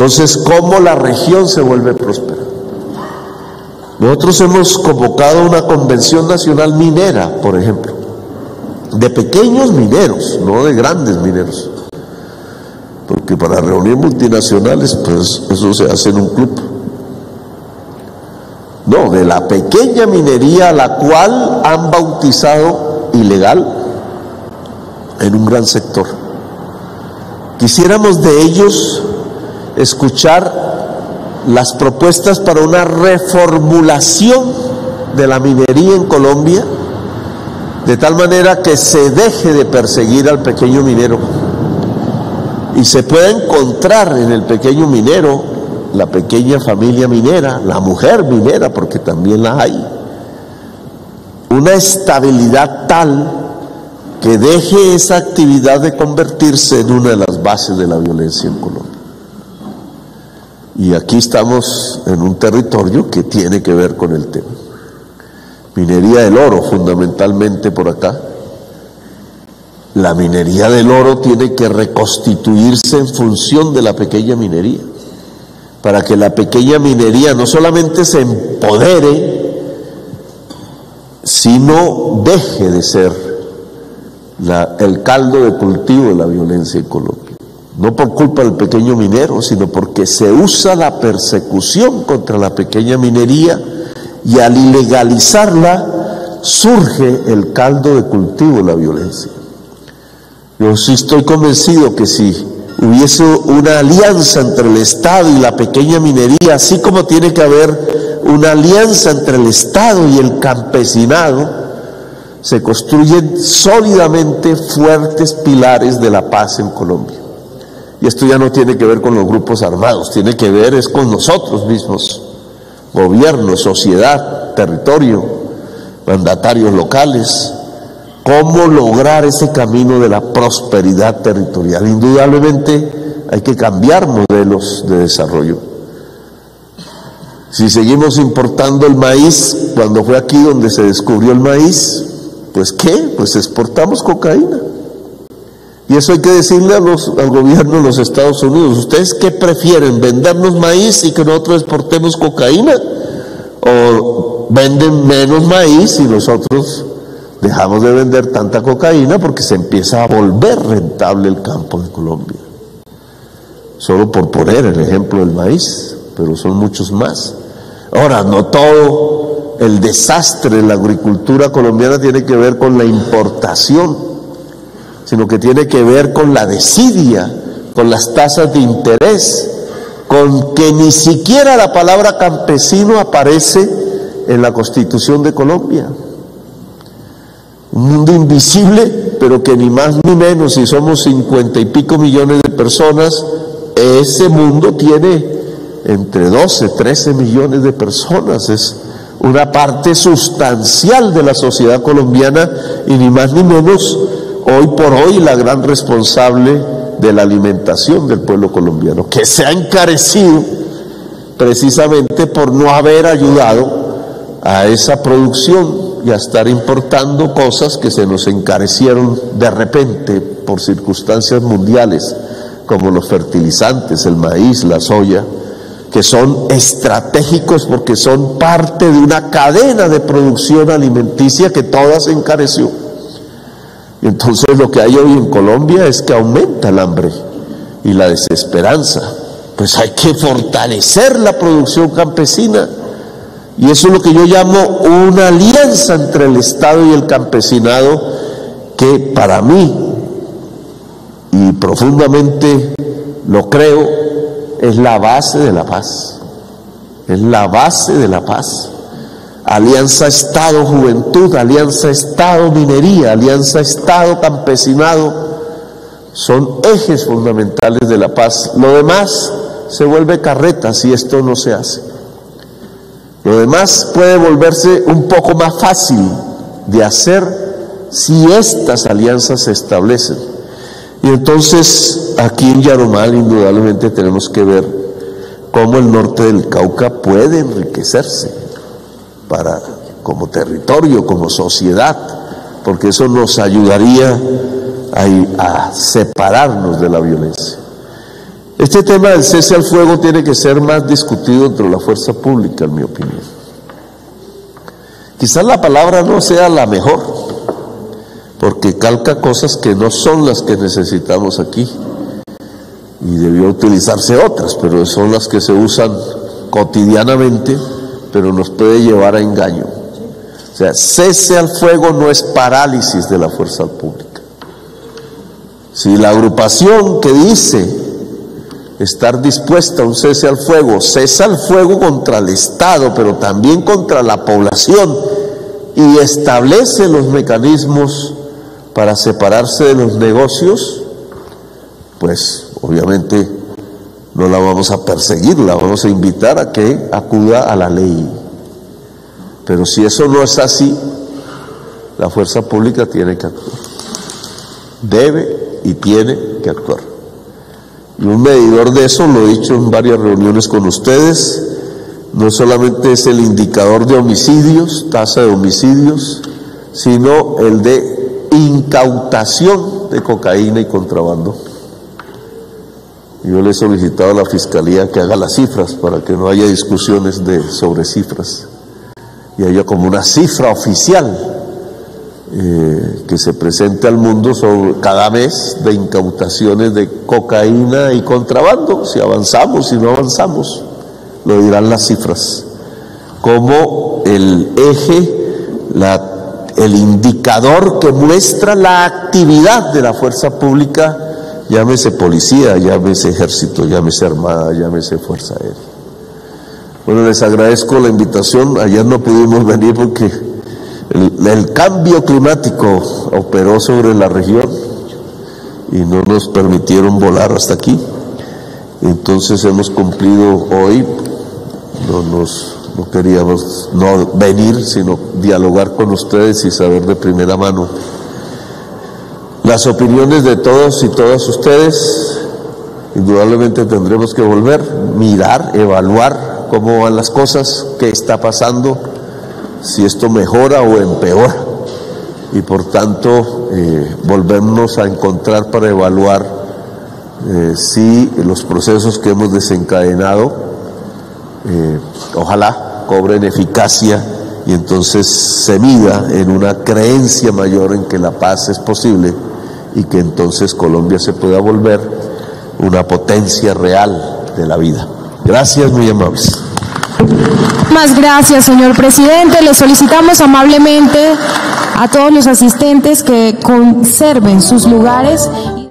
entonces, ¿cómo la región se vuelve próspera? Nosotros hemos convocado una convención nacional minera, por ejemplo, de pequeños mineros, no de grandes mineros, porque para reunir multinacionales, pues eso se hace en un club. No, de la pequeña minería a la cual han bautizado ilegal en un gran sector. Quisiéramos de ellos escuchar las propuestas para una reformulación de la minería en Colombia, de tal manera que se deje de perseguir al pequeño minero y se pueda encontrar en el pequeño minero la pequeña familia minera, la mujer minera, porque también la hay, una estabilidad tal que deje esa actividad de convertirse en una de las bases de la violencia en Colombia. Y aquí estamos en un territorio que tiene que ver con el tema. Minería del oro, fundamentalmente por acá. La minería del oro tiene que reconstituirse en función de la pequeña minería, para que la pequeña minería no solamente se empodere, sino deje de ser el caldo de cultivo de la violencia en Colombia. No por culpa del pequeño minero, sino porque se usa la persecución contra la pequeña minería y al ilegalizarla surge el caldo de cultivo de la violencia. Yo sí estoy convencido que si hubiese una alianza entre el Estado y la pequeña minería, así como tiene que haber una alianza entre el Estado y el campesinado, se construyen sólidamente fuertes pilares de la paz en Colombia. Y esto ya no tiene que ver con los grupos armados, tiene que ver es con nosotros mismos, gobierno, sociedad, territorio, mandatarios locales. ¿Cómo lograr ese camino de la prosperidad territorial? Indudablemente hay que cambiar modelos de desarrollo. Si seguimos importando el maíz, cuando fue aquí donde se descubrió el maíz, pues ¿qué? Pues exportamos cocaína. Y eso hay que decirle al gobierno de los Estados Unidos. ¿Ustedes qué prefieren? ¿Vendernos maíz y que nosotros exportemos cocaína? ¿O venden menos maíz y nosotros dejamos de vender tanta cocaína porque se empieza a volver rentable el campo de Colombia? Solo por poner el ejemplo del maíz, pero son muchos más. Ahora, no todo el desastre en la agricultura colombiana tiene que ver con la importación, sino que tiene que ver con la desidia, con las tasas de interés, con que ni siquiera la palabra campesino aparece en la Constitución de Colombia. Un mundo invisible, pero que ni más ni menos, si somos 50 y pico millones de personas, ese mundo tiene entre 12, 13 millones de personas. Es una parte sustancial de la sociedad colombiana y ni más ni menos hoy por hoy la gran responsable de la alimentación del pueblo colombiano, que se ha encarecido precisamente por no haber ayudado a esa producción y a estar importando cosas que se nos encarecieron de repente por circunstancias mundiales, como los fertilizantes, el maíz, la soya, que son estratégicos porque son parte de una cadena de producción alimenticia que toda se encareció. Y entonces lo que hay hoy en Colombia es que aumenta el hambre y la desesperanza. Pues hay que fortalecer la producción campesina. Y eso es lo que yo llamo una alianza entre el Estado y el campesinado, que para mí, y profundamente lo creo, es la base de la paz. Es la base de la paz. Alianza Estado-Juventud, alianza Estado-Minería, alianza Estado-Campesinado, son ejes fundamentales de la paz. Lo demás se vuelve carreta si esto no se hace. Lo demás puede volverse un poco más fácil de hacer si estas alianzas se establecen. Y entonces aquí en Yarumal indudablemente tenemos que ver cómo el norte del Cauca puede enriquecerse como territorio, como sociedad, porque eso nos ayudaría a separarnos de la violencia. Este tema del cese al fuego tiene que ser más discutido entre la fuerza pública, en mi opinión. Quizás la palabra no sea la mejor, porque calca cosas que no son las que necesitamos aquí, y debió utilizarse otras, pero son las que se usan cotidianamente, pero nos puede llevar a engaño. O sea, cese al fuego no es parálisis de la fuerza pública. Si la agrupación que dice estar dispuesta a un cese al fuego, cesa el fuego contra el Estado, pero también contra la población, y establece los mecanismos para separarse de los negocios, pues obviamente no la vamos a perseguir, la vamos a invitar a que acuda a la ley. Pero si eso no es así, la fuerza pública tiene que actuar, debe y tiene que actuar. Y un medidor de eso, lo he dicho en varias reuniones con ustedes, no solamente es el indicador de homicidios, tasa de homicidios, sino el de incautación de cocaína y contrabando. Yo le he solicitado a la Fiscalía que haga las cifras para que no haya discusiones sobre cifras y haya como una cifra oficial que se presente al mundo sobre cada mes de incautaciones de cocaína y contrabando, si avanzamos, si no avanzamos, lo dirán las cifras, como el eje, el indicador que muestra la actividad de la fuerza pública, llámese policía, llámese ejército, llámese armada, llámese fuerza aérea. Bueno, les agradezco la invitación. Ayer no pudimos venir porque el cambio climático operó sobre la región y no nos permitieron volar hasta aquí. Entonces hemos cumplido hoy, no queríamos no venir, sino dialogar con ustedes y saber de primera mano las opiniones de todos y todas ustedes. Indudablemente tendremos que volver, mirar, evaluar cómo van las cosas, qué está pasando, si esto mejora o empeora, y por tanto volvernos a encontrar para evaluar si los procesos que hemos desencadenado ojalá cobren eficacia y entonces se mida en una creencia mayor en que la paz es posible y que entonces Colombia se pueda volver una potencia real de la vida. Gracias, muy amables. Más gracias, señor presidente. Le solicitamos amablemente a todos los asistentes que conserven sus lugares.